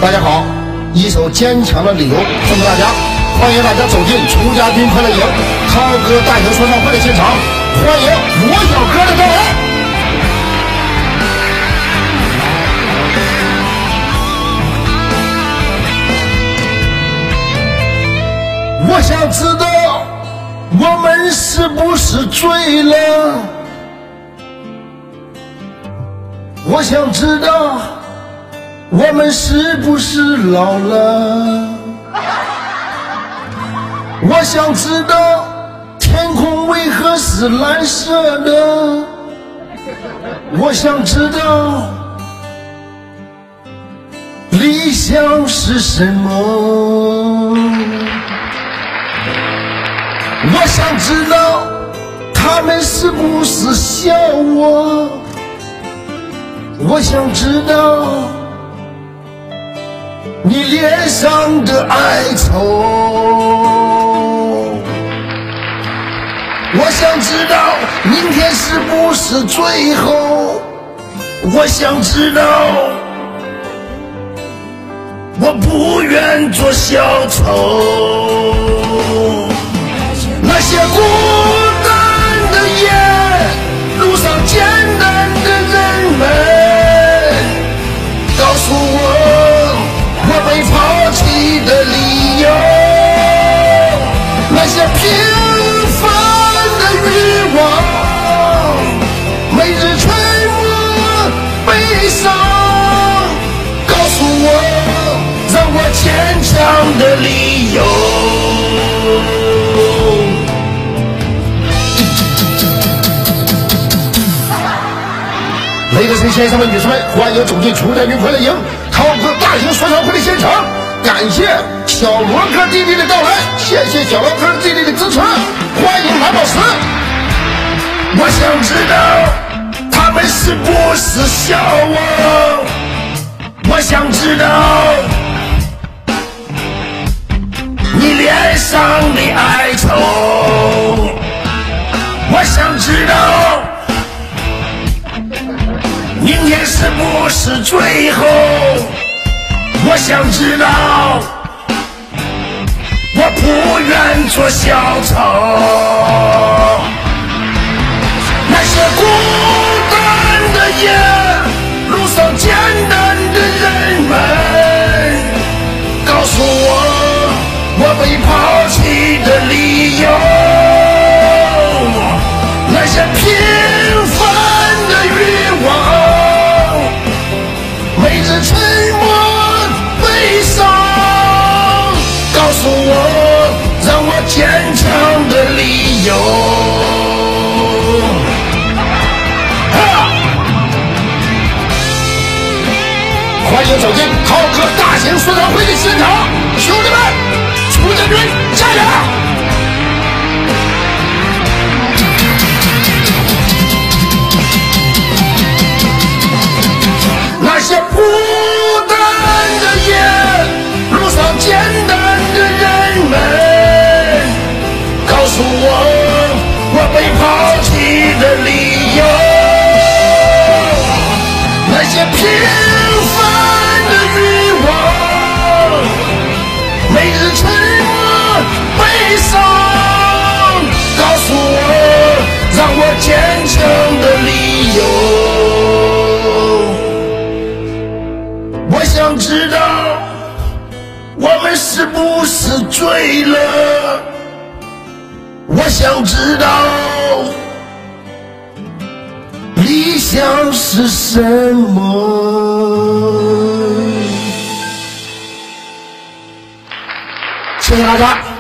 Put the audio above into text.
大家好，一首坚强的理由送给大家，欢迎大家走进楚家军快乐营涛哥大型说唱会的现场，欢迎罗小哥的到来。我想知道我们是不是醉了，我想知道我们是不是老了，我想知道天空为何是蓝色的，我想知道理想是什么，我想知道他们是不是笑我，我想知道你脸上的哀愁，我想知道明天是不是最后，我想知道我不愿做小丑，那些孤单的夜，路上艰难的人们，告诉我被抛弃的理由，那些平凡的欲望，每日沉默悲伤，告诉我让我坚强的理由。Ladies and先生们、女士们，欢迎走进楚家军快乐营涛哥大型说唱会的现场，感谢小罗哥弟弟的到来，谢谢小罗哥弟弟的支持，欢迎蓝宝石。我想知道他们是不是笑我，我想知道你脸上的哀愁，我想知道明天是不是最后，我想知道我不愿做小丑，那些孤单的夜，路上艰难的人们，告诉我被抛弃的理由，那些平凡的欲望，每日沉默悲伤，告诉我让我坚强的理由。欢迎走进涛哥大型说唱会的现场，兄弟们，楚家军加油！那些孤单的夜，路上艰难的人们，告诉我被抛弃的理由，那些平凡的欲望，每日沉默悲伤，告诉我让我坚强的理由。我想知道我们是不是醉了，我想知道理想是什么。谢谢大家。